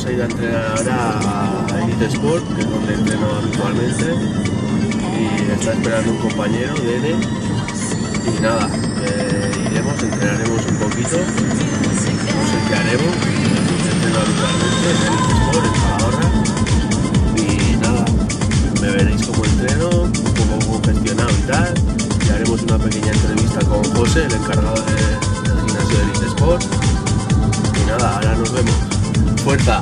vamos a ir a entrenar ahora a Elite Sport, que es donde entreno habitualmente, y está esperando un compañero, Dene, y nada, iremos, entrenaremos un poquito, no sé qué haremos, entreno habitualmente en Elite Sport, en Calahorra, y nada, me veréis como entreno, como gestionado y tal, y haremos una pequeña entrevista con José, el encargado del gimnasio de Elite Sport, y nada, ahora nos vemos. ¡Fuerza!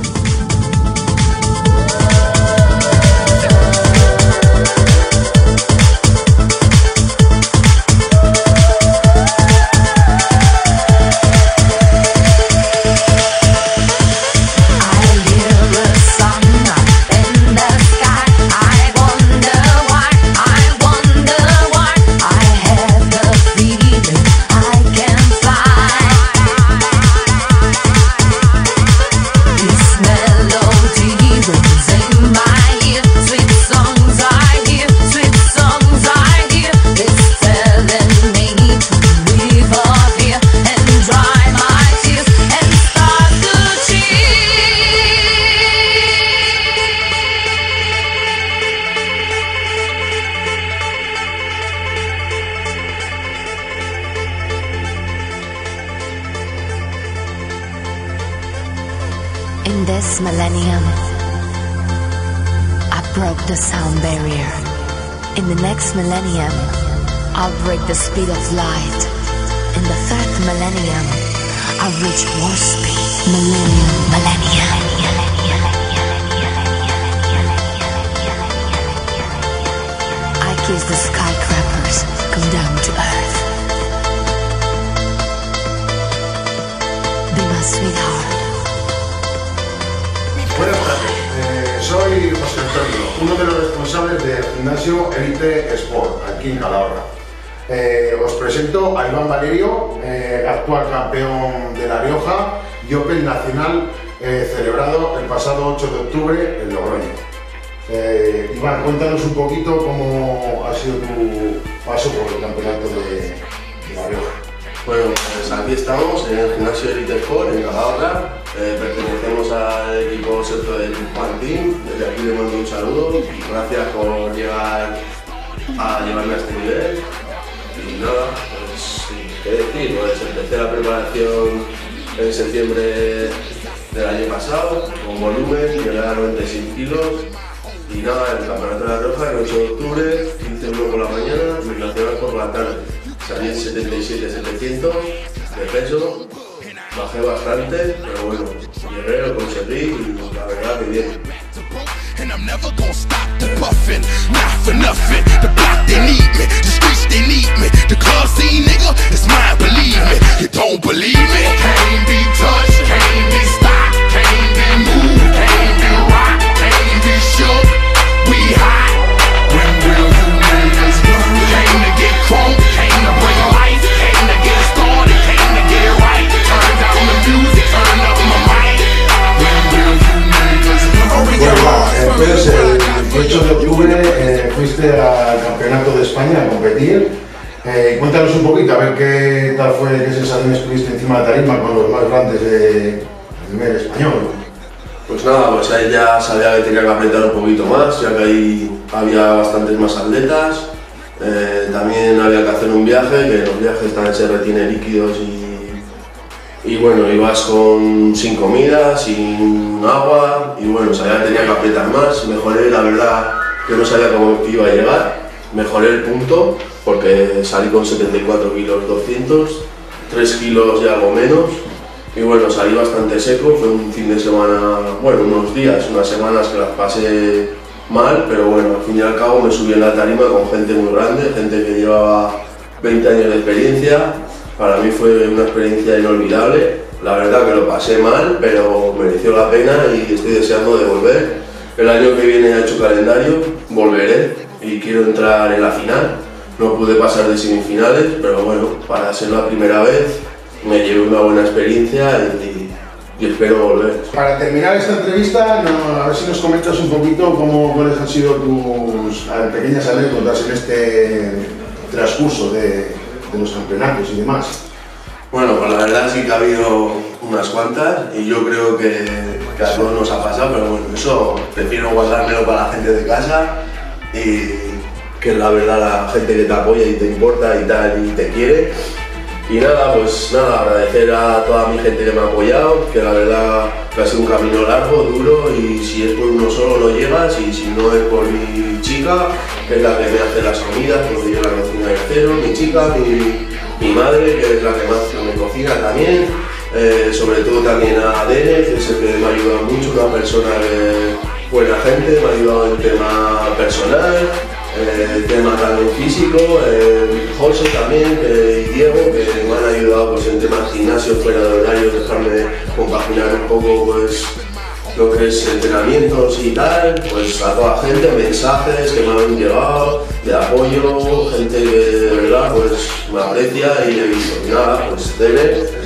In this millennium, I broke the sound barrier. In the next millennium, I'll break the speed of light. In the third millennium, I'll reach warp speed. Millennium. I kiss the skyscrapers, come down to earth. Be my sweetheart. Buenas tardes, soy José Antonio, uno de los responsables del gimnasio Elite Sport, aquí en Calahorra. Os presento a Iván Valerio, actual campeón de La Rioja y Open Nacional, celebrado el pasado 8 de octubre en Logroño. Iván, cuéntanos un poquito cómo ha sido tu paso por el campeonato de La Rioja. Bueno, pues aquí estamos en el gimnasio Elite Sport en Calahorra. Pertenecemos al equipo sexto del Juan Team. Desde aquí le mando un saludo. Gracias por llevarme a este nivel. Y nada, pues qué decir, pues empecé la preparación en septiembre del año pasado, con volumen, llegué a 96 kilos. Y nada, el campeonato de La Rioja el 8 de octubre, hice uno por la mañana y el nacional por la tarde. Salí en 77-700 de peso, bajé bastante, pero bueno, llegué, lo conseguí y la verdad que bien. And I'm never gonna stop the puffin', not for nothing. The block they need me, the streets they need me. The club scene, nigga, it's mine, believe me. You don't believe me? Can't be touched, can't be stopped, can't be moved, can't be rocked, can't be shook. We hot when real you niggas move. Came to get crunk, came to bring life, came to get started, came to get right. Turn down the music, turn up my mic. When real you niggas move. Pues el 18 de octubre fuiste al Campeonato de España a competir. Cuéntanos un poquito, a ver qué tal fue, qué sensaciones tuviste encima de la tarima con los más grandes del nivel español. Pues nada, pues ahí ya sabía que tenía que apretar un poquito más, ya que ahí había bastantes más atletas. También había que hacer un viaje, que los viajes también se retienen líquidos y bueno, ibas sin comida, sin agua y bueno, sabía que tenía que apretar más. Mejoré, la verdad que no sabía cómo iba a llegar, mejoré el punto porque salí con 74 kilos 200, 3 kilos y algo menos y bueno, salí bastante seco. Fue un fin de semana, bueno, unos días, unas semanas que las pasé mal, pero bueno, al fin y al cabo me subí en la tarima con gente muy grande, gente que llevaba 20 años de experiencia. Para mí fue una experiencia inolvidable, la verdad que lo pasé mal, pero mereció la pena y estoy deseando de volver. El año que viene he hecho calendario, volveré y quiero entrar en la final. No pude pasar de semifinales, pero bueno, para ser la primera vez me llevé una buena experiencia y espero volver. Para terminar esta entrevista, a ver si nos comentas un poquito cuáles han sido tus pequeñas anécdotas en este transcurso de los campeonatos y demás. Bueno, pues la verdad sí que ha habido unas cuantas y yo creo que a todos nos ha pasado, pero bueno, eso prefiero guardármelo para la gente de casa y que la verdad la gente que te apoya y te importa y tal y te quiere. Y nada, pues nada, agradecer a toda mi gente que me ha apoyado, que la verdad que ha sido un camino largo, duro y si es por uno solo no llegas y si no es por mi chica, que es la que me hace las comidas, porque yo la cocina de cero, mi chica, mi madre, que es la que más me cocina también, sobre todo también a Dene, que es el que me ha ayudado mucho, una persona buena gente, me ha ayudado en tema personal, el tema también físico, José también y Diego, que me han ayudado pues, en temas gimnasio, fuera de horarios, dejarme compaginar un poco pues, lo que es entrenamientos y tal, pues a toda gente, mensajes que me han llegado de apoyo, gente que de verdad pues, me aprecia y nada, pues Dele,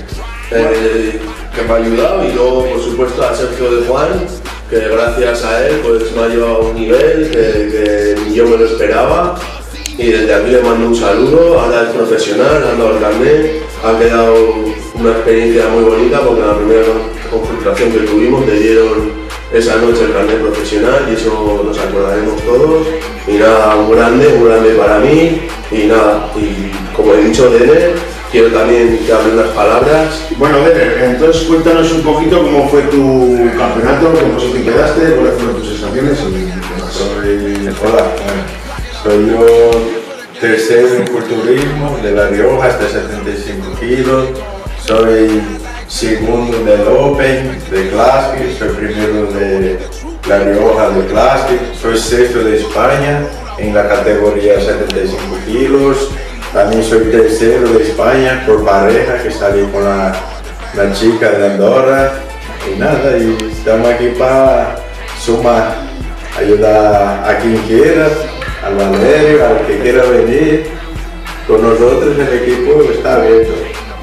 que me ha ayudado y luego por supuesto a Sergio de Juan, que gracias a él pues me ha llevado a un nivel que ni yo me lo esperaba y desde aquí le mando un saludo. Ahora es profesional, ha dado el carnet, ha quedado una experiencia muy bonita porque en la primera concentración que tuvimos le dieron esa noche el carnet profesional y eso nos acordaremos todos y nada, muy grande para mí y nada, y como he dicho Dene, quiero también que hable unas palabras. Bueno, Dene, entonces cuéntanos un poquito cómo fue tu campeonato, cómo se te quedaste, cuáles fueron tus sensaciones y demás. Soy yo tercero en culturismo de La Rioja hasta 75 kilos, soy segundo del Open de Classic, soy primero de La Rioja de Classic, soy sexto de España en la categoría 75 kilos. También soy tercero de España por pareja, que salí con la chica de Andorra. Y nada, y estamos aquí para sumar, ayudar a quien quiera, al Valerio, al que quiera venir. Con nosotros el equipo está abierto.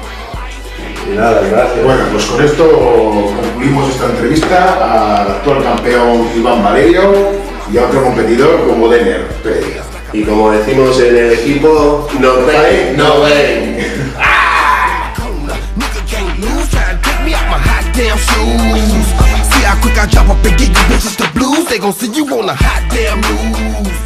Y nada, gracias. Bueno, pues con esto concluimos esta entrevista al actual campeón Iván Valerio y a otro competidor como Dene Pereira. Y como decimos en el equipo, no pain, no gain. See how quick I drop up and get you bitches the blues. They gon' see you on a hot damn news.